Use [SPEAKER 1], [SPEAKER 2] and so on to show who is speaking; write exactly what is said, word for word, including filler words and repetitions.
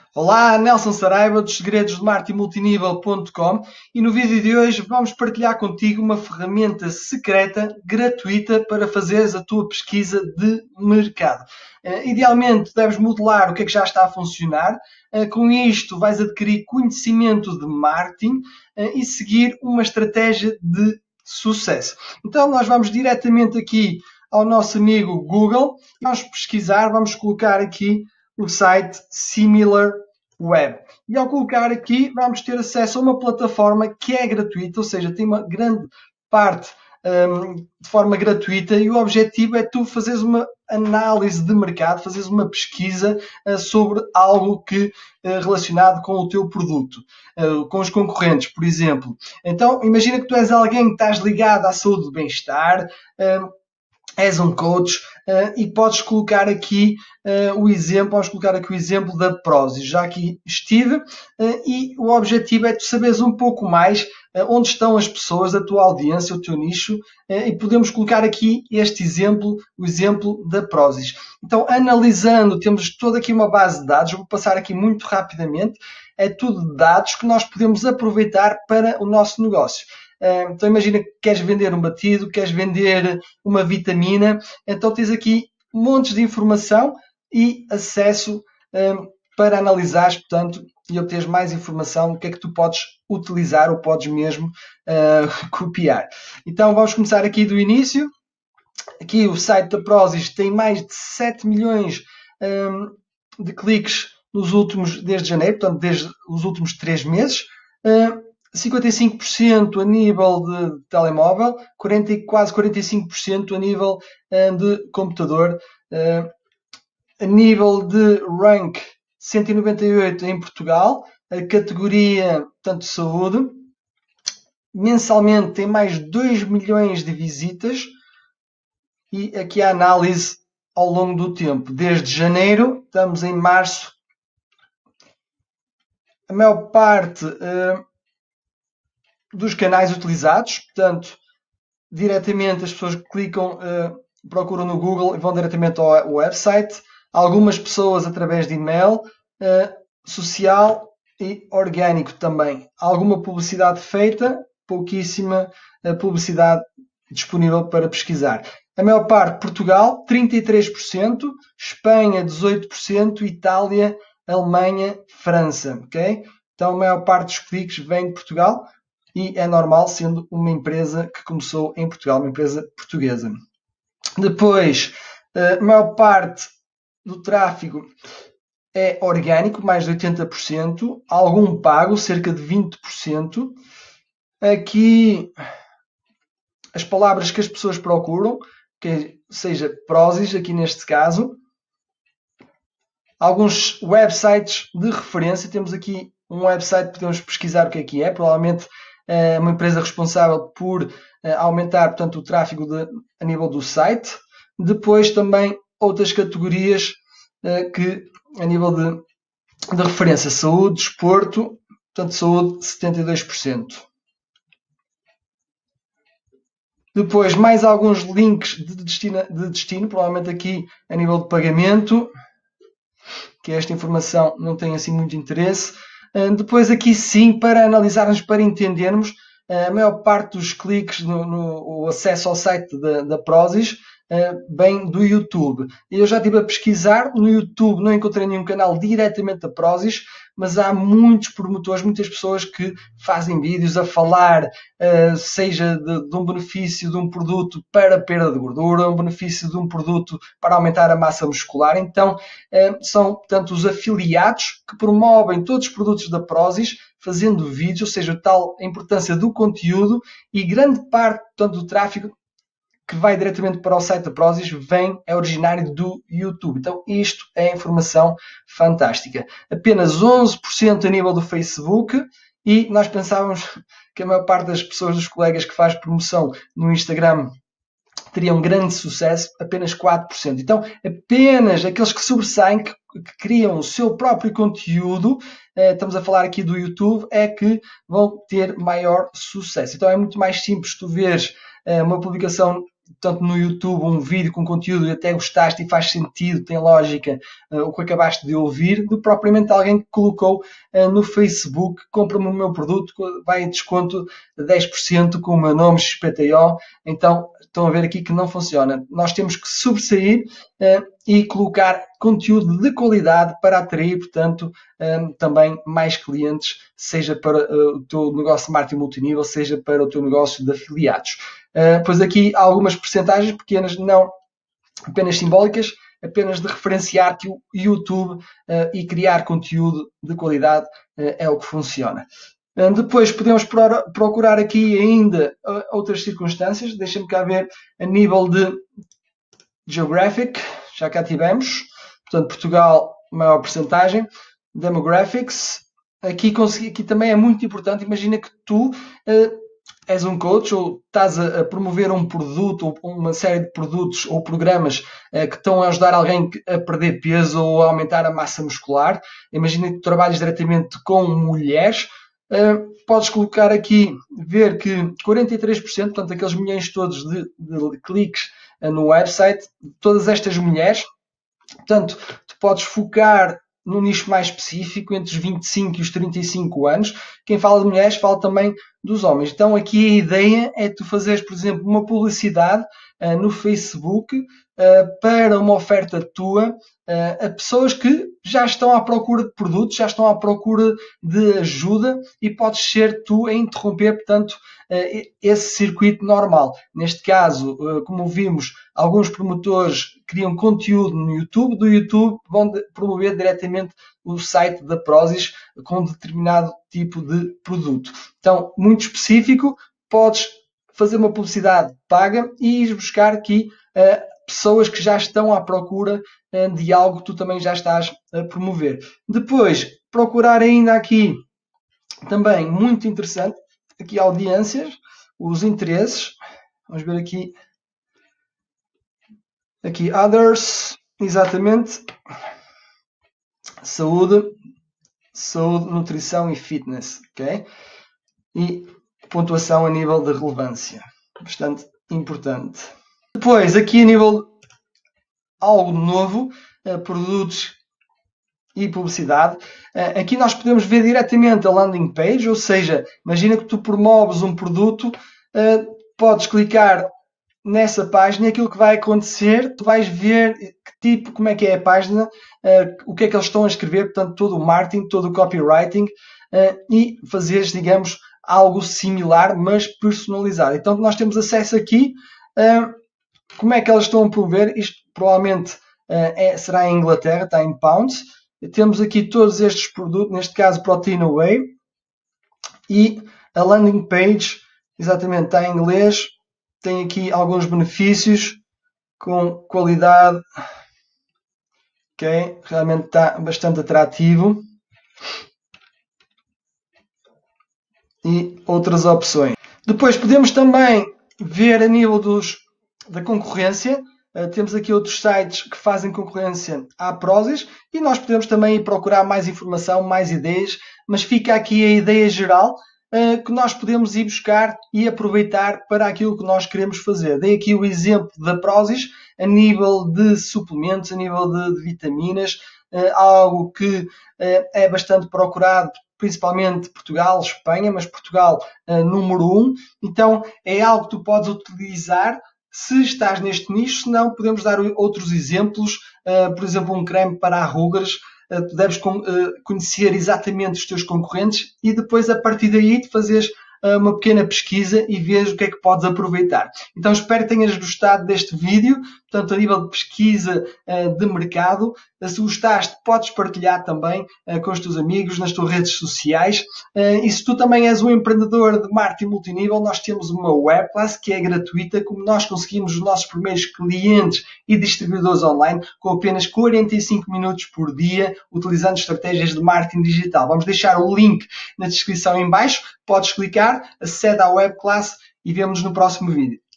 [SPEAKER 1] Olá, Nelson Saraiva, dos segredos de marketing multinível ponto com, e no vídeo de hoje vamos partilhar contigo uma ferramenta secreta, gratuita, para fazeres a tua pesquisa de mercado. Uh, idealmente deves modelar o que é que já está a funcionar, uh, com isto vais adquirir conhecimento de marketing uh, e seguir uma estratégia de sucesso. Então nós vamos diretamente aqui ao nosso amigo Google, vamos pesquisar, vamos colocar aqui o site SimilarWeb. E ao colocar aqui, vamos ter acesso a uma plataforma que é gratuita, ou seja, tem uma grande parte um, de forma gratuita, e o objetivo é tu fazeres uma análise de mercado, fazeres uma pesquisa uh, sobre algo que, uh, relacionado com o teu produto, uh, com os concorrentes, por exemplo. Então, imagina que tu és alguém que estás ligado à saúde e bem-estar, uh, és um coach uh, e podes colocar aqui uh, o exemplo, vamos colocar aqui o exemplo da Prozis. Já aqui estive uh, e o objetivo é tu saberes um pouco mais uh, onde estão as pessoas, a tua audiência, o teu nicho, uh, e podemos colocar aqui este exemplo, o exemplo da Prozis. Então, analisando, temos toda aqui uma base de dados, vou passar aqui muito rapidamente, é tudo dados que nós podemos aproveitar para o nosso negócio. Então imagina que queres vender um batido, queres vender uma vitamina, então tens aqui montes de informação e acesso um, para analisares, portanto, e obteres mais informação do que é que tu podes utilizar ou podes mesmo uh, copiar. Então vamos começar aqui do início. Aqui o site da Prozis tem mais de sete milhões um, de cliques nos últimos, desde janeiro, portanto desde os últimos três meses. Uh, cinquenta e cinco por cento a nível de telemóvel, quarenta, quase quarenta e cinco por cento a nível uh, de computador, uh, a nível de rank cento e noventa e oito em Portugal, a categoria, portanto, saúde, mensalmente tem mais de dois milhões de visitas, e aqui a análise ao longo do tempo, desde janeiro, estamos em março, a maior parte uh, dos canais utilizados, portanto, diretamente as pessoas clicam, uh, procuram no Google e vão diretamente ao website. Algumas pessoas através de e-mail, uh, social e orgânico também. Alguma publicidade feita, pouquíssima uh, publicidade disponível para pesquisar. A maior parte Portugal, trinta e três por cento, Espanha, dezoito por cento, Itália, Alemanha, França. Okay? Então a maior parte dos cliques vem de Portugal. E é normal, sendo uma empresa que começou em Portugal, uma empresa portuguesa. Depois, a maior parte do tráfego é orgânico, mais de oitenta por cento. Algum pago, cerca de vinte por cento. Aqui, as palavras que as pessoas procuram, que seja Prozis, aqui neste caso. Alguns websites de referência. Temos aqui um website que podemos pesquisar o que é que é. Provavelmente é uma empresa responsável por uh, aumentar, portanto, o tráfego de, a nível do site. Depois também outras categorias uh, que a nível de, de referência, saúde, desporto, portanto, saúde setenta e dois por cento. Depois mais alguns links de destino, de destino, provavelmente aqui a nível de pagamento, que esta informação não tem assim muito interesse. Uh, depois aqui sim, para analisarmos, para entendermos, uh, a maior parte dos cliques no, no o acesso ao site da, da Prozis uh, vem do YouTube. Eu já estive a pesquisar, no YouTube não encontrei nenhum canal diretamente da Prozis, mas há muitos promotores, muitas pessoas que fazem vídeos a falar, uh, seja de, de um benefício de um produto para perda de gordura, um benefício de um produto para aumentar a massa muscular. Então, uh, são, portanto, os afiliados que promovem todos os produtos da Prozis, fazendo vídeos, ou seja, tal a importância do conteúdo, e grande parte, portanto, do tráfego que vai diretamente para o site da Prozis vem, é originário do YouTube. Então isto é informação fantástica. Apenas onze por cento a nível do Facebook, e nós pensávamos que a maior parte das pessoas, dos colegas que faz promoção no Instagram, teriam grande sucesso, apenas quatro por cento. Então apenas aqueles que sobressaem, que, que criam o seu próprio conteúdo, eh, estamos a falar aqui do YouTube, é que vão ter maior sucesso. Então é muito mais simples tu veres eh, uma publicação portanto, no YouTube um vídeo com conteúdo e até gostaste e faz sentido, tem lógica uh, o que acabaste de ouvir, do que propriamente alguém que colocou uh, no Facebook, compra-me o meu produto, vai em desconto de dez por cento com o meu nome X P T O. Então, estão a ver aqui que não funciona. Nós temos que sobressair uh, e colocar conteúdo de qualidade para atrair, portanto, um, também mais clientes, seja para uh, o teu negócio de marketing multinível, seja para o teu negócio de afiliados. Uh, pois aqui há algumas percentagens pequenas, não apenas simbólicas, apenas de referenciar que o YouTube uh, e criar conteúdo de qualidade uh, é o que funciona. Uh, depois podemos procurar aqui ainda uh, outras circunstâncias. Deixa-me cá ver a nível de Geographic, já cá tivemos. Portanto, Portugal, maior percentagem. Demographics, aqui, consegui, aqui também é muito importante. Imagina que tu uh, és um coach ou estás a, a promover um produto ou uma série de produtos ou programas uh, que estão a ajudar alguém a perder peso ou a aumentar a massa muscular. Imagina que trabalhas diretamente com mulheres. Uh, podes colocar aqui, ver que quarenta e três por cento, portanto, aqueles milhões todos de, de cliques uh, no website, todas estas mulheres. Portanto, tu podes focar num nicho mais específico, entre os vinte e cinco e os trinta e cinco anos. Quem fala de mulheres fala também dos homens. Então aqui a ideia é tu fazeres, por exemplo, uma publicidade uh, no Facebook uh, para uma oferta tua uh, a pessoas que já estão à procura de produtos, já estão à procura de ajuda e podes ser tu a interromper, portanto, uh, esse circuito normal. Neste caso, uh, como vimos, alguns promotores criam conteúdo no YouTube, do YouTube vão promover diretamente o site da Prozis com um determinado tipo de produto. Então, muito específico, podes fazer uma publicidade paga e ir buscar aqui uh, pessoas que já estão à procura uh, de algo que tu também já estás a promover. Depois, procurar ainda aqui, também muito interessante, aqui audiências, os interesses. Vamos ver aqui. Aqui, others, exatamente. Saúde, saúde, nutrição e fitness, ok? E pontuação a nível de relevância, bastante importante. Depois, aqui a nível algo novo, uh, produtos e publicidade. Uh, aqui nós podemos ver diretamente a landing page, ou seja, imagina que tu promoves um produto, uh, podes clicar nessa página e aquilo que vai acontecer, tu vais ver que tipo, como é que é a página, uh, o que é que eles estão a escrever, portanto, todo o marketing, todo o copywriting uh, e fazeres, digamos, algo similar, mas personalizado. Então, nós temos acesso aqui, uh, como é que elas estão a promover, isto provavelmente uh, é, será em Inglaterra, está em pounds. Temos aqui todos estes produtos, neste caso Protein Whey, e a landing page, exatamente, está em inglês. Tem aqui alguns benefícios com qualidade, ok? Realmente está bastante atrativo. E outras opções. Depois podemos também ver a nível dos, da concorrência. Uh, temos aqui outros sites que fazem concorrência à Prozis e nós podemos também ir procurar mais informação, mais ideias, mas fica aqui a ideia geral Uh, que nós podemos ir buscar e aproveitar para aquilo que nós queremos fazer. Dei aqui o exemplo da Prozis a nível de suplementos, a nível de, de vitaminas, uh, algo que uh, é bastante procurado, principalmente Portugal, Espanha, mas Portugal uh, número um. Então é algo que tu podes utilizar se estás neste nicho, se não podemos dar outros exemplos, uh, por exemplo um creme para arrugas. Tu deves conhecer exatamente os teus concorrentes e depois, a partir daí, fazeres uma pequena pesquisa e veres o que é que podes aproveitar. Então, espero que tenhas gostado deste vídeo, portanto, a nível de pesquisa de mercado. Se gostaste, podes partilhar também com os teus amigos, nas tuas redes sociais. E se tu também és um empreendedor de marketing multinível, nós temos uma webclass que é gratuita, como nós conseguimos os nossos primeiros clientes e distribuidores online com apenas quarenta e cinco minutos por dia, utilizando estratégias de marketing digital. Vamos deixar o link na descrição em baixo, podes clicar, acede à webclass e vemo-nos no próximo vídeo.